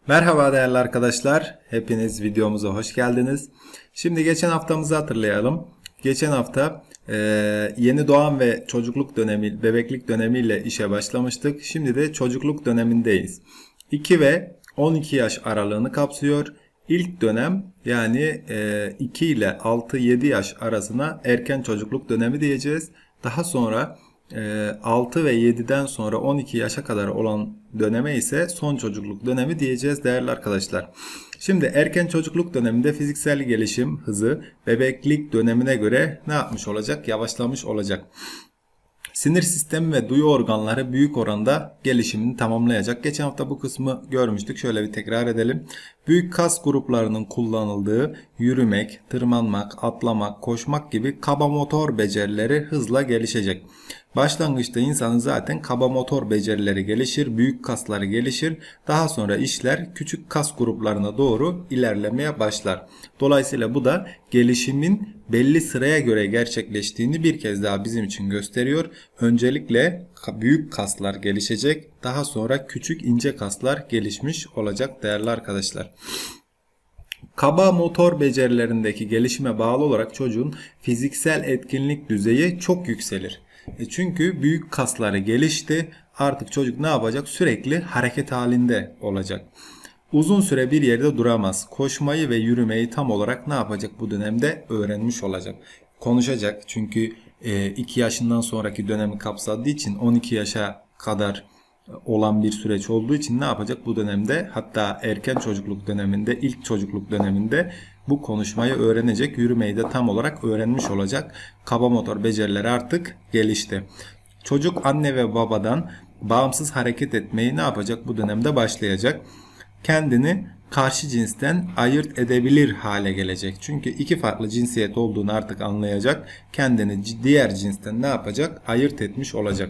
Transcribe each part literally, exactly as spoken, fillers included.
Merhaba değerli arkadaşlar. Hepiniz videomuza hoş geldiniz. Şimdi geçen haftamızı hatırlayalım. Geçen hafta e, yeni doğan ve çocukluk dönemi, bebeklik dönemiyle işe başlamıştık. Şimdi de çocukluk dönemindeyiz. iki ve on iki yaş aralığını kapsıyor. İlk dönem yani e, iki ile altı yedi yaş arasına erken çocukluk dönemi diyeceğiz. Daha sonra altı ve yediden sonra on iki yaşa kadar olan döneme ise son çocukluk dönemi diyeceğiz değerli arkadaşlar. Şimdi erken çocukluk döneminde fiziksel gelişim hızı bebeklik dönemine göre ne yapmış olacak? Yavaşlamış olacak. Sinir sistemi ve duyu organları büyük oranda gelişimini tamamlayacak. Geçen hafta bu kısmı görmüştük. Şöyle bir tekrar edelim. Büyük kas gruplarının kullanıldığı yürümek, tırmanmak, atlamak, koşmak gibi kaba motor becerileri hızla gelişecek. Başlangıçta insanın zaten kaba motor becerileri gelişir, büyük kasları gelişir. Daha sonra işler küçük kas gruplarına doğru ilerlemeye başlar. Dolayısıyla bu da gelişimin belli sıraya göre gerçekleştiğini bir kez daha bizim için gösteriyor. Öncelikle büyük kaslar gelişecek, daha sonra küçük ince kaslar gelişmiş olacak değerli arkadaşlar. Kaba motor becerilerindeki gelişime bağlı olarak çocuğun fiziksel etkinlik düzeyi çok yükselir. E çünkü büyük kasları gelişti. Artık çocuk ne yapacak? Sürekli hareket halinde olacak. Uzun süre bir yerde duramaz. Koşmayı ve yürümeyi tam olarak ne yapacak bu dönemde? Öğrenmiş olacak. Konuşacak çünkü iki yaşından sonraki dönemi kapsadığı için on iki yaşa kadar olan bir süreç olduğu için ne yapacak bu dönemde? Hatta erken çocukluk döneminde, ilk çocukluk döneminde bu konuşmayı öğrenecek, yürümeyi de tam olarak öğrenmiş olacak. Kaba motor becerileri artık gelişti. Çocuk anne ve babadan bağımsız hareket etmeyi ne yapacak bu dönemde başlayacak. Kendini karşı cinsten ayırt edebilir hale gelecek. Çünkü iki farklı cinsiyet olduğunu artık anlayacak. Kendini diğer cinsten ne yapacak? Ayırt etmiş olacak.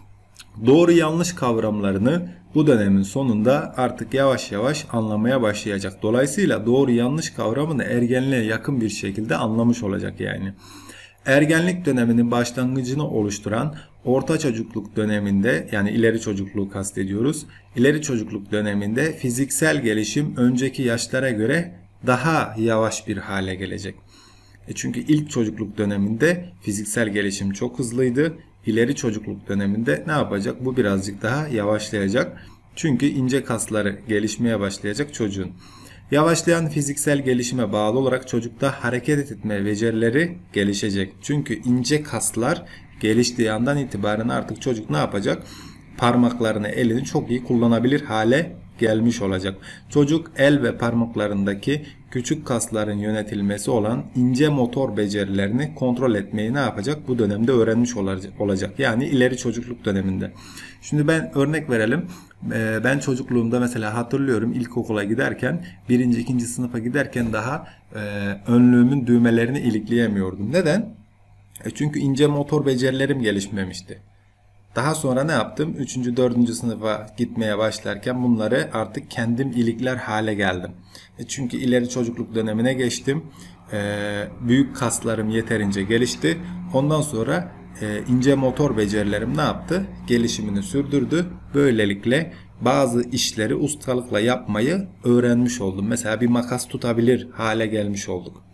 Doğru yanlış kavramlarını bu dönemin sonunda artık yavaş yavaş anlamaya başlayacak. Dolayısıyla doğru yanlış kavramını ergenliğe yakın bir şekilde anlamış olacak yani. Ergenlik döneminin başlangıcını oluşturan orta çocukluk döneminde, yani ileri çocukluğu kastediyoruz. İleri çocukluk döneminde fiziksel gelişim önceki yaşlara göre daha yavaş bir hale gelecek. E çünkü ilk çocukluk döneminde fiziksel gelişim çok hızlıydı. İleri çocukluk döneminde ne yapacak? Bu birazcık daha yavaşlayacak. Çünkü ince kasları gelişmeye başlayacak çocuğun. Yavaşlayan fiziksel gelişime bağlı olarak çocukta hareket etme becerileri gelişecek. Çünkü ince kaslar geliştiği andan itibaren artık çocuk ne yapacak? Parmaklarını, elini çok iyi kullanabilir hale gelmiş olacak. Çocuk el ve parmaklarındaki küçük kasların yönetilmesi olan ince motor becerilerini kontrol etmeyi ne yapacak? Bu dönemde öğrenmiş olacak. Yani ileri çocukluk döneminde. Şimdi ben örnek verelim. Ben çocukluğumda mesela hatırlıyorum, ilkokula giderken, birinci ikinci sınıfa giderken daha önlüğümün düğmelerini ilikleyemiyordum. Neden? Çünkü ince motor becerilerim gelişmemişti. Daha sonra ne yaptım? üçüncü dördüncü sınıfa gitmeye başlarken bunları artık kendim ilikler hale geldim. E çünkü ileri çocukluk dönemine geçtim. Ee, büyük kaslarım yeterince gelişti. Ondan sonra e, ince motor becerilerim ne yaptı? Gelişimini sürdürdü. Böylelikle bazı işleri ustalıkla yapmayı öğrenmiş oldum. Mesela bir makas tutabilir hale gelmiş olduk.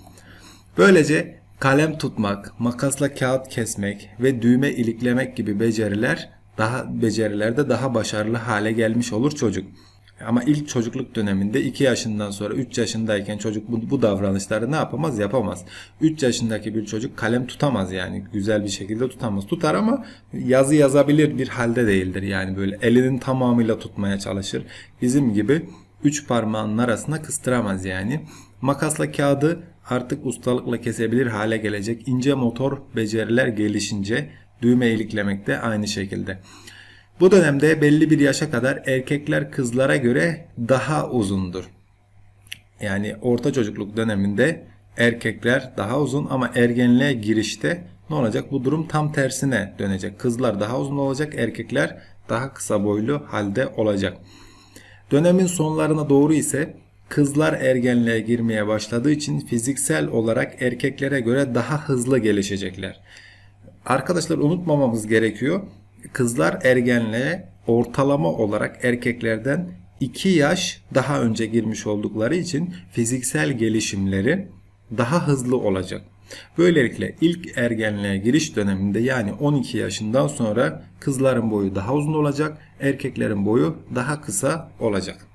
Böylece kalem tutmak, makasla kağıt kesmek ve düğme iliklemek gibi beceriler daha becerilerde daha başarılı hale gelmiş olur çocuk. Ama ilk çocukluk döneminde iki yaşından sonra üç yaşındayken çocuk bu, bu davranışları ne yapamaz? Yapamaz. üç yaşındaki bir çocuk kalem tutamaz yani. Güzel bir şekilde tutamaz. Tutar ama yazı yazabilir bir halde değildir. Yani böyle elinin tamamıyla tutmaya çalışır. Bizim gibi üç parmağının arasına kıstıramaz yani. Makasla kağıdı artık ustalıkla kesebilir hale gelecek. İnce motor beceriler gelişince düğme iliklemek de aynı şekilde. Bu dönemde belli bir yaşa kadar erkekler kızlara göre daha uzundur. Yani orta çocukluk döneminde erkekler daha uzun ama ergenliğe girişte ne olacak? Bu durum tam tersine dönecek. Kızlar daha uzun olacak, erkekler daha kısa boylu halde olacak. Dönemin sonlarına doğru ise kızlar ergenliğe girmeye başladığı için fiziksel olarak erkeklere göre daha hızlı gelişecekler. Arkadaşlar unutmamamız gerekiyor. Kızlar ergenliğe ortalama olarak erkeklerden iki yaş daha önce girmiş oldukları için fiziksel gelişimleri daha hızlı olacak. Böylelikle ilk ergenliğe giriş döneminde yani on iki yaşından sonra kızların boyu daha uzun olacak, erkeklerin boyu daha kısa olacak.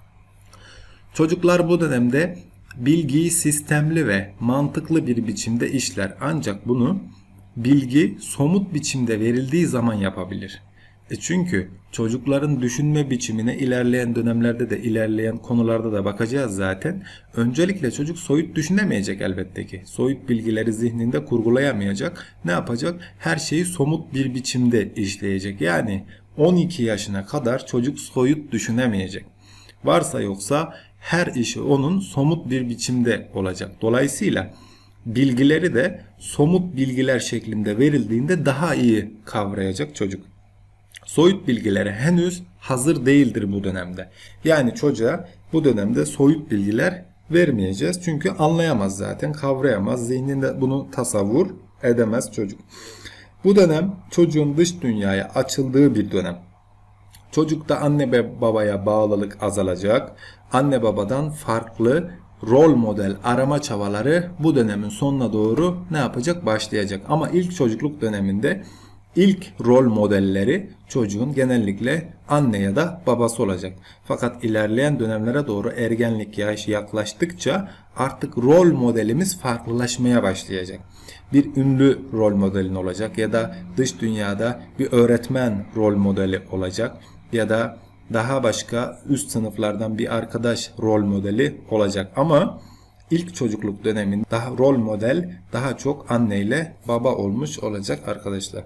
Çocuklar bu dönemde bilgiyi sistemli ve mantıklı bir biçimde işler. Ancak bunu bilgi somut biçimde verildiği zaman yapabilir. E çünkü çocukların düşünme biçimine ilerleyen dönemlerde de ilerleyen konularda da bakacağız zaten. Öncelikle çocuk soyut düşünemeyecek elbette ki. Soyut bilgileri zihninde kurgulayamayacak. Ne yapacak? Her şeyi somut bir biçimde işleyecek. Yani on iki yaşına kadar çocuk soyut düşünemeyecek. Varsa yoksa her işi onun somut bir biçimde olacak. Dolayısıyla bilgileri de somut bilgiler şeklinde verildiğinde daha iyi kavrayacak çocuk. Soyut bilgilere henüz hazır değildir bu dönemde. Yani çocuğa bu dönemde soyut bilgiler vermeyeceğiz. Çünkü anlayamaz zaten, kavrayamaz. Zihninde bunu tasavvur edemez çocuk. Bu dönem çocuğun dış dünyaya açıldığı bir dönem. Çocukta anne ve babaya bağlılık azalacak. Anne babadan farklı rol model arama çabaları bu dönemin sonuna doğru ne yapacak? Başlayacak. Ama ilk çocukluk döneminde ilk rol modelleri çocuğun genellikle anne ya da babası olacak. Fakat ilerleyen dönemlere doğru ergenlik yaşı yaklaştıkça artık rol modelimiz farklılaşmaya başlayacak. Bir ünlü rol modelin olacak ya da dış dünyada bir öğretmen rol modeli olacak ya da daha başka üst sınıflardan bir arkadaş rol modeli olacak. Ama ilk çocukluk döneminde daha rol model daha çok anne ile baba olmuş olacak arkadaşlar.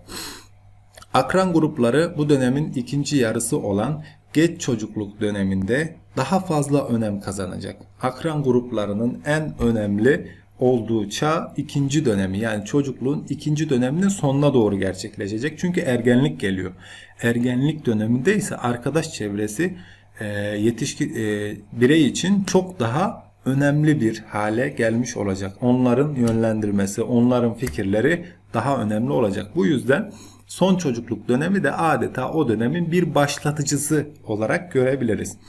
Akran grupları bu dönemin ikinci yarısı olan geç çocukluk döneminde daha fazla önem kazanacak. Akran gruplarının en önemli olduğu çağ ikinci dönemi, yani çocukluğun ikinci döneminin sonuna doğru gerçekleşecek. Çünkü ergenlik geliyor. Ergenlik döneminde ise arkadaş çevresi e, yetişkin e, birey için çok daha önemli bir hale gelmiş olacak. Onların yönlendirmesi, onların fikirleri daha önemli olacak. Bu yüzden son çocukluk dönemi de adeta o dönemin bir başlatıcısı olarak görebiliriz.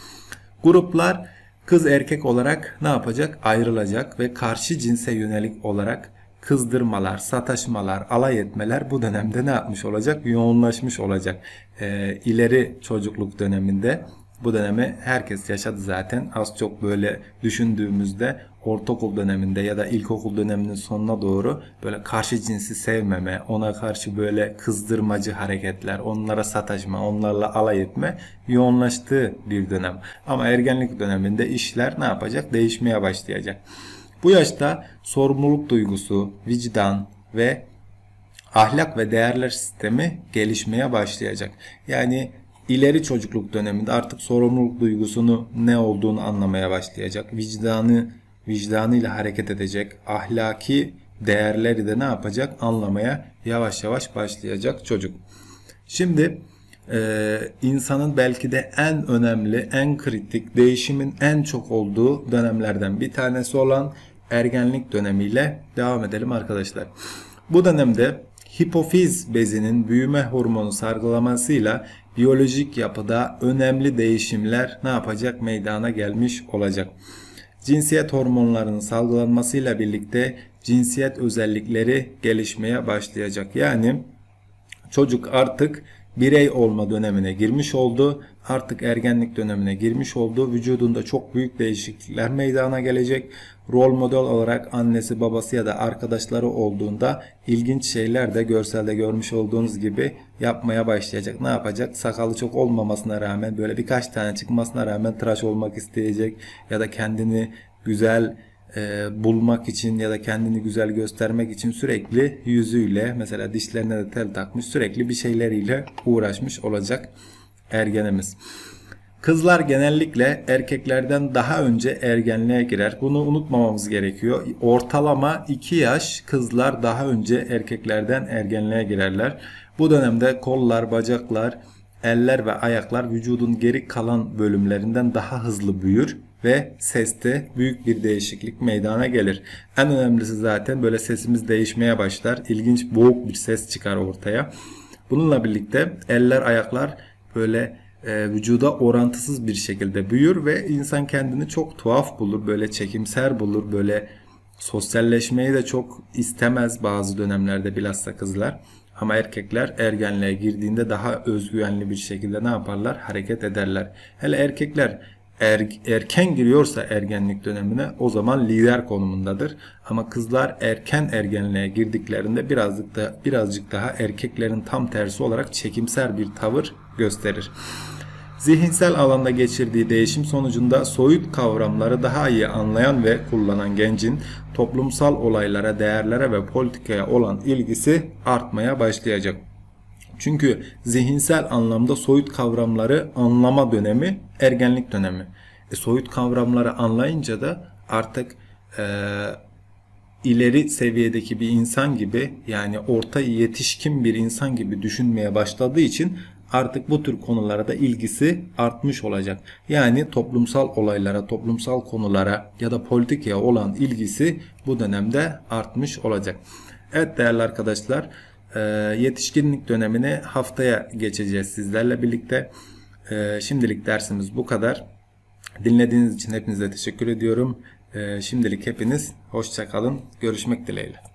Gruplar kız erkek olarak ne yapacak? Ayrılacak ve karşı cinse yönelik olarak kızdırmalar, sataşmalar, alay etmeler bu dönemde ne yapmış olacak? Yoğunlaşmış olacak. Ee, ileri çocukluk döneminde bu dönemi herkes yaşadı zaten. Az çok böyle düşündüğümüzde ortaokul döneminde ya da ilkokul döneminin sonuna doğru böyle karşı cinsi sevmeme, ona karşı böyle kızdırmacı hareketler, onlara sataşma, onlarla alay etme yoğunlaştığı bir dönem. Ama ergenlik döneminde işler ne yapacak? Değişmeye başlayacak. Bu yaşta sorumluluk duygusu, vicdan ve ahlak ve değerler sistemi gelişmeye başlayacak. Yani İleri çocukluk döneminde artık sorumluluk duygusunu ne olduğunu anlamaya başlayacak. Vicdanı, vicdanıyla hareket edecek. Ahlaki değerleri de ne yapacak? Anlamaya yavaş yavaş başlayacak çocuk. Şimdi e, insanın belki de en önemli, en kritik, değişimin en çok olduğu dönemlerden bir tanesi olan ergenlik dönemiyle devam edelim arkadaşlar. Bu dönemde hipofiz bezinin büyüme hormonu salgılamasıyla biyolojik yapıda önemli değişimler ne yapacak? Meydana gelmiş olacak. Cinsiyet hormonlarının salgılanmasıyla birlikte cinsiyet özellikleri gelişmeye başlayacak. Yani çocuk artık birey olma dönemine girmiş oldu. Artık ergenlik dönemine girmiş oldu. Vücudunda çok büyük değişiklikler meydana gelecek. Rol model olarak annesi, babası ya da arkadaşları olduğunda ilginç şeyler de görselde görmüş olduğunuz gibi yapmaya başlayacak. Ne yapacak? Sakalı çok olmamasına rağmen, böyle birkaç tane çıkmasına rağmen tıraş olmak isteyecek ya da kendini güzel e, bulmak için ya da kendini güzel göstermek için sürekli yüzüyle, mesela dişlerine de tel takmış, sürekli bir şeyleriyle uğraşmış olacak ergenimiz. Kızlar genellikle erkeklerden daha önce ergenliğe girer. Bunu unutmamamız gerekiyor. Ortalama iki yaş kızlar daha önce erkeklerden ergenliğe girerler. Bu dönemde kollar, bacaklar, eller ve ayaklar vücudun geri kalan bölümlerinden daha hızlı büyür ve seste büyük bir değişiklik meydana gelir. En önemlisi zaten böyle sesimiz değişmeye başlar. İlginç, boğuk bir ses çıkar ortaya. Bununla birlikte eller, ayaklar böyle e, vücuda orantısız bir şekilde büyür ve insan kendini çok tuhaf bulur, böyle çekimser bulur, böyle sosyalleşmeyi de çok istemez bazı dönemlerde, bilhassa kızlar. Ama erkekler ergenliğe girdiğinde daha özgüvenli bir şekilde ne yaparlar? Hareket ederler. Hele erkekler er, erken giriyorsa ergenlik dönemine, o zaman lider konumundadır. Ama kızlar erken ergenliğe girdiklerinde birazcık da birazcık daha erkeklerin tam tersi olarak çekimser bir tavır gösterir. Zihinsel alanda geçirdiği değişim sonucunda soyut kavramları daha iyi anlayan ve kullanan gencin toplumsal olaylara, değerlere ve politikaya olan ilgisi artmaya başlayacak. Çünkü zihinsel anlamda soyut kavramları anlama dönemi ergenlik dönemi. E, soyut kavramları anlayınca da artık e, ileri seviyedeki bir insan gibi, yani orta yetişkin bir insan gibi düşünmeye başladığı için artık bu tür konulara da ilgisi artmış olacak. Yani toplumsal olaylara, toplumsal konulara ya da politikaya olan ilgisi bu dönemde artmış olacak. Evet değerli arkadaşlar, yetişkinlik dönemini haftaya geçeceğiz sizlerle birlikte. Şimdilik dersimiz bu kadar. Dinlediğiniz için hepinize teşekkür ediyorum. Şimdilik hepiniz hoşça kalın. Görüşmek dileğiyle.